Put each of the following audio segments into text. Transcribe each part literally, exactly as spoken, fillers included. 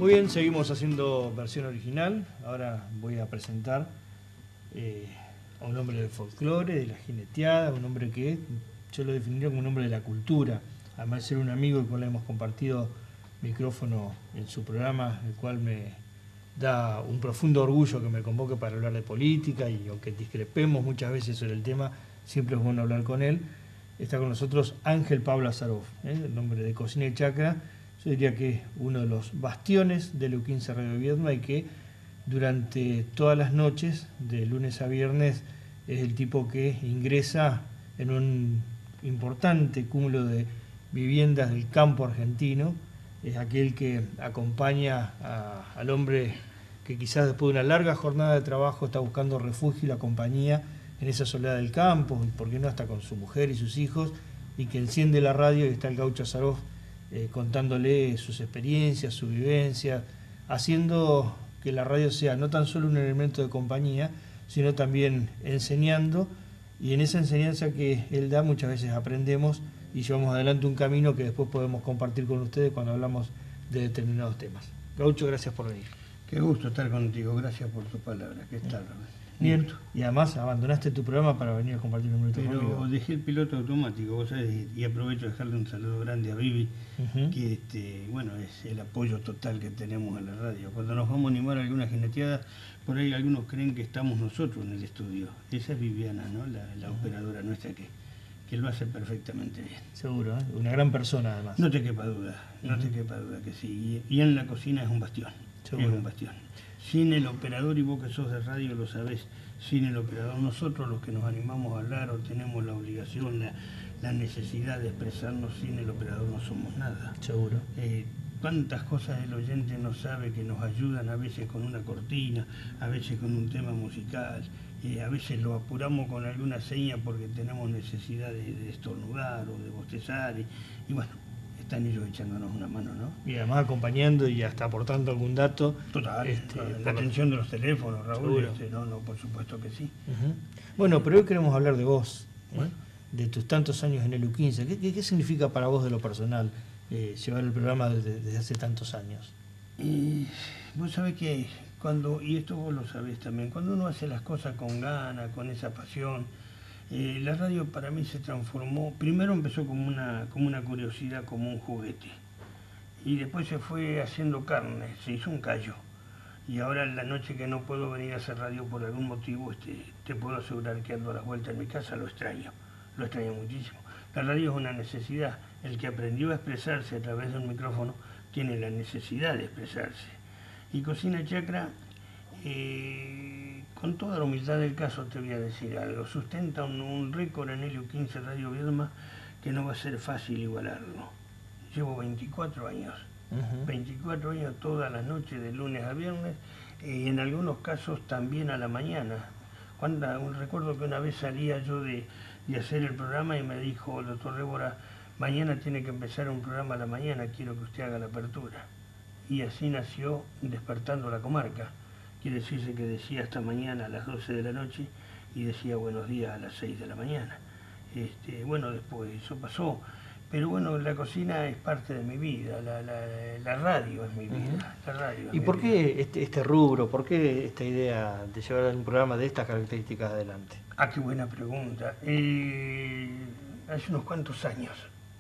Muy bien, seguimos haciendo versión original. Ahora voy a presentar eh, a un hombre del folclore, de la jineteada, un hombre que yo lo definiría como un hombre de la cultura. Además de ser un amigo con el cual hemos compartido micrófono en su programa, el cual me da un profundo orgullo que me convoque para hablar de política, y aunque discrepemos muchas veces sobre el tema, siempre es bueno hablar con él. Está con nosotros Ángel Pablo Azarov, ¿eh? El nombre de Cocina y Chacra. Yo diría que es uno de los bastiones de L U quince Radio Viedma, y que durante todas las noches, de lunes a viernes, es el tipo que ingresa en un importante cúmulo de viviendas del campo argentino. Es aquel que acompaña a, al hombre que quizás después de una larga jornada de trabajo está buscando refugio y la compañía en esa soledad del campo, y por qué no hasta con su mujer y sus hijos, y que enciende la radio y está el gaucho Azarov eh, contándole sus experiencias, su vivencia, haciendo que la radio sea no tan solo un elemento de compañía, sino también enseñando, y en esa enseñanza que él da muchas veces aprendemos y llevamos adelante un camino que después podemos compartir con ustedes cuando hablamos de determinados temas. Gaucho, gracias por venir. Qué gusto estar contigo, gracias por tus palabras. ¿Qué tal? Bien, y además abandonaste tu programa para venir a compartir un minuto Pero conmigo. dejé el piloto automático, vos sabés, y aprovecho de dejarle un saludo grande a Vivi, uh-huh. que este, bueno, es el apoyo total que tenemos en la radio. Cuando nos vamos a animar a alguna jineteada, por ahí algunos creen que estamos nosotros en el estudio. Esa es Viviana, ¿no? La, la uh-huh. operadora nuestra que, que lo hace perfectamente bien. Seguro, ¿eh? Una gran persona además. No te quepa duda, no uh-huh. te quepa duda que sí. Y, y en la cocina es un bastión. Seguro. Es un bastión. Sin el operador, y vos que sos de radio lo sabés, sin el operador, nosotros los que nos animamos a hablar o tenemos la obligación, la, la necesidad de expresarnos, sin el operador no somos nada. Seguro. Eh, cuántas cosas el oyente no sabe que nos ayudan, a veces con una cortina, a veces con un tema musical, eh, a veces lo apuramos con alguna seña porque tenemos necesidad de, de estornudar o de bostezar, y, y bueno, están ellos echándonos una mano, ¿no? Y además acompañando y hasta aportando algún dato. Total, este, la atención de los teléfonos, Raúl, este, no, no, por supuesto que sí. Uh-huh. Bueno, pero hoy queremos hablar de vos, ¿eh? De tus tantos años en el L U quince. ¿Qué, qué, qué significa para vos de lo personal eh, llevar el programa desde, desde hace tantos años? Y vos sabés que cuando, y esto vos lo sabés también, cuando uno hace las cosas con ganas, con esa pasión, Eh, la radio para mí se transformó, primero empezó como una, como una curiosidad, como un juguete, y después se fue haciendo carne, se hizo un callo, y ahora en la noche que no puedo venir a hacer radio por algún motivo, este, te puedo asegurar que ando a las vueltas en mi casa, lo extraño, lo extraño muchísimo. La radio es una necesidad, el que aprendió a expresarse a través de un micrófono tiene la necesidad de expresarse. Y Cocina Chacra, eh, con toda la humildad del caso te voy a decir algo, sustenta un, un récord en L U quince Radio Viedma que no va a ser fácil igualarlo. Llevo veinticuatro años, uh-huh. veinticuatro años todas las noches de lunes a viernes, y en algunos casos también a la mañana. Cuando, recuerdo que una vez salía yo de, de hacer el programa y me dijo el doctor Rébora, mañana tiene que empezar un programa a la mañana, quiero que usted haga la apertura. Y así nació Despertando la Comarca. Quiere decirse que decía hasta mañana a las doce de la noche y decía buenos días a las seis de la mañana. Este, bueno, después eso pasó. Pero bueno, la cocina es parte de mi vida, la, la, la radio es mi vida. Uh-huh. La radio es ¿Y mi por vida. qué este, este rubro, por qué esta idea de llevar un programa de estas características adelante? Ah, qué buena pregunta. Eh, hace unos cuantos años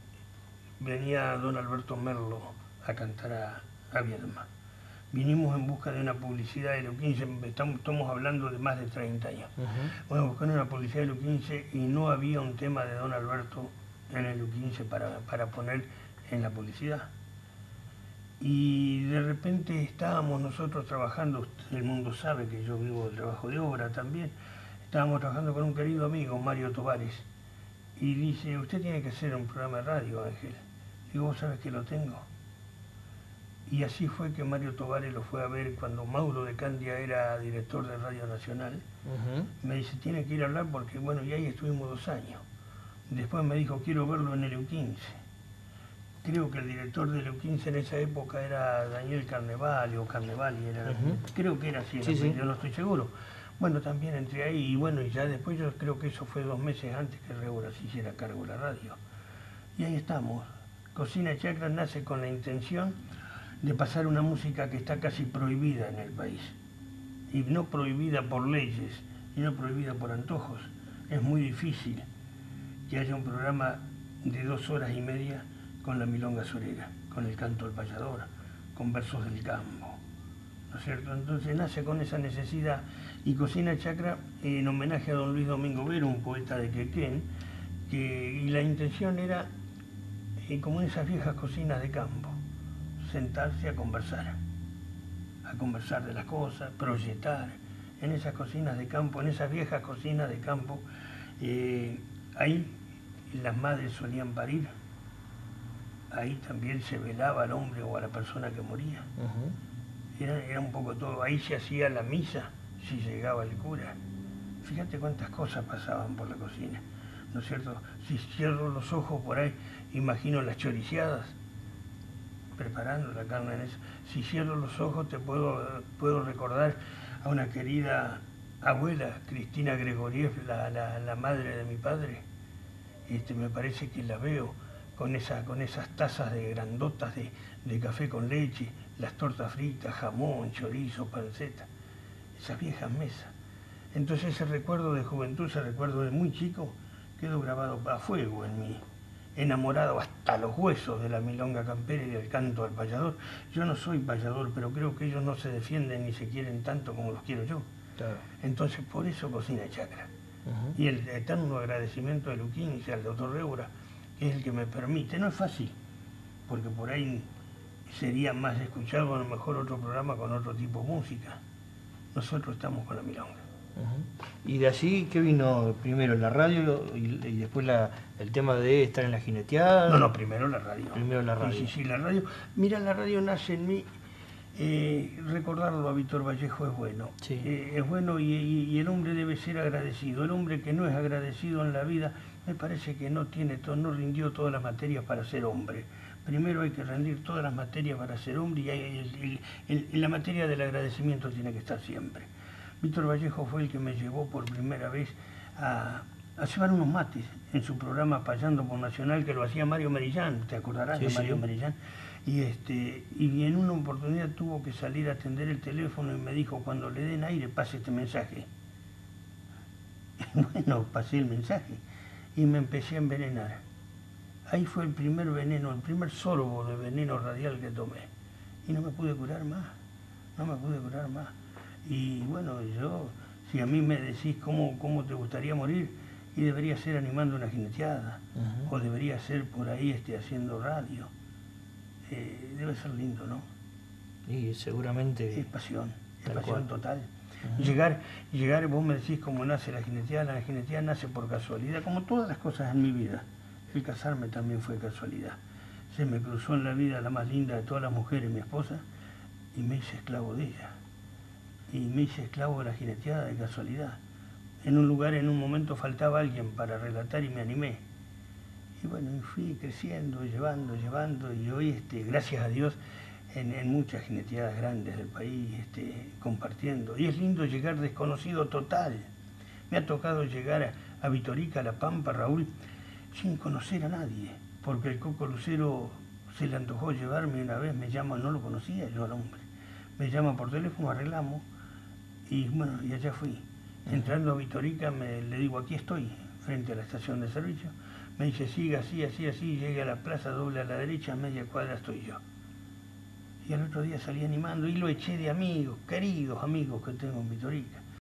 venía don Alberto Merlo a cantar a, a Viedma. Vinimos en busca de una publicidad de L U quince, estamos, estamos hablando de más de treinta años. Uh-huh. Bueno, buscando una publicidad de L U quince y no había un tema de don Alberto en el L U quince para, para poner en la publicidad. Y de repente estábamos nosotros trabajando, el mundo sabe que yo vivo del trabajo de obra también, estábamos trabajando con un querido amigo, Mario Tovares, y dice, usted tiene que hacer un programa de radio, Ángel. Digo, ¿vos sabés que lo tengo? Y así fue que Mario Tovares lo fue a ver cuando Mauro de Candia era director de Radio Nacional. Uh-huh. Me dice, tiene que ir a hablar porque, bueno, y ahí estuvimos dos años. Después me dijo, quiero verlo en el L U quince. Creo que el director del L U quince en esa época era Daniel Carnevali o Carnevali, era, uh-huh. creo que era así, sí, sí. Yo no estoy seguro. Bueno, también entré ahí y bueno, y ya después yo creo que eso fue dos meses antes que Rébora se hiciera cargo de la radio. Y ahí estamos. Cocina Chacra nace con la intención de pasar una música que está casi prohibida en el país. Y no prohibida por leyes, y no prohibida por antojos. Es muy difícil que haya un programa de dos horas y media con la milonga sorera, con el canto del payador, con versos del campo, ¿no es cierto? Entonces nace con esa necesidad, y Cocina Chacra en homenaje a don Luis Domingo Vero, un poeta de Quequén, que, y la intención era, eh, como en esas viejas cocinas de campo, sentarse a conversar, a conversar de las cosas, proyectar. En esas cocinas de campo, en esas viejas cocinas de campo, eh, ahí las madres solían parir, ahí también se velaba al hombre o a la persona que moría. Uh-huh. Era, era un poco todo, ahí se hacía la misa si llegaba el cura. Fíjate cuántas cosas pasaban por la cocina, ¿no es cierto? Si cierro los ojos por ahí, imagino las choriciadas, preparando la carne en eso. Si cierro los ojos te puedo, puedo recordar a una querida abuela, Cristina Gregoriev, la, la, la madre de mi padre. Este, me parece que la veo con, esa, con esas tazas de grandotas de, de café con leche, las tortas fritas, jamón, chorizo, panceta, esas viejas mesas. Entonces ese recuerdo de juventud, ese recuerdo de muy chico, quedó grabado a fuego en mí, enamorado hasta los huesos de la milonga campera y del canto al payador. Yo no soy payador, pero creo que ellos no se defienden ni se quieren tanto como los quiero yo. Claro. Entonces por eso Cocina Chacra. Uh-huh. Y el eterno agradecimiento de Luquín y al doctor Reura, que es el que me permite. No es fácil, porque por ahí sería más escuchado a lo mejor otro programa con otro tipo de música. Nosotros estamos con la milonga. Uh-huh. Y de allí, ¿qué vino primero? ¿La radio y, y después la, el tema de estar en la jineteada? No, no, primero la radio. Primero la radio. Sí, sí, sí, la radio. Mira, la radio nace en mí. Eh, recordarlo a Víctor Vallejo es bueno. Sí. Eh, es bueno y, y, y el hombre debe ser agradecido. El hombre que no es agradecido en la vida, me parece que no tiene todo, no rindió todas las materias para ser hombre. Primero hay que rendir todas las materias para ser hombre, y hay, el, el, el, la materia del agradecimiento tiene que estar siempre. Víctor Vallejo fue el que me llevó por primera vez a, a llevar unos mates en su programa Payando por Nacional, que lo hacía Mario Merillán, te acordarás sí, de Mario sí. Merillán. Y, este, y en una oportunidad tuvo que salir a atender el teléfono y me dijo, cuando le den aire, pase este mensaje. Bueno, pasé el mensaje y me empecé a envenenar. Ahí fue el primer veneno, el primer sorbo de veneno radial que tomé. Y no me pude curar más, no me pude curar más. Y bueno, yo, si a mí me decís cómo, cómo te gustaría morir, y debería ser animando una jineteada, uh-huh. o debería ser por ahí este, haciendo radio. Eh, debe ser lindo, ¿no? Y seguramente... Es pasión, es pasión cual. total. Uh-huh. Llegar, llegar, vos me decís cómo nace la jineteada, la jineteada nace por casualidad, como todas las cosas en mi vida. El casarme también fue casualidad. Se me cruzó en la vida la más linda de todas las mujeres, mi esposa, y me hice esclavo de ella. Y me hice esclavo de la jineteada de casualidad. En un lugar, en un momento, faltaba alguien para relatar y me animé. Y bueno, fui creciendo, llevando, llevando, y hoy, este, gracias a Dios, en, en muchas jineteadas grandes del país, este, compartiendo. Y es lindo llegar desconocido total. Me ha tocado llegar a, a Vitorica, a La Pampa, Raúl, sin conocer a nadie, porque el Coco Lucero se le antojó llevarme una vez, me llama, no lo conocía yo al hombre, me llama por teléfono, arreglamos, y bueno, y allá fui. Entrando a Vitorica, me, le digo, aquí estoy, frente a la estación de servicio. Me dice, siga así, así, así, llegue a la plaza, doble a la derecha, media cuadra estoy yo. Y al otro día salí animando y lo eché de amigos, queridos amigos que tengo en Vitorica.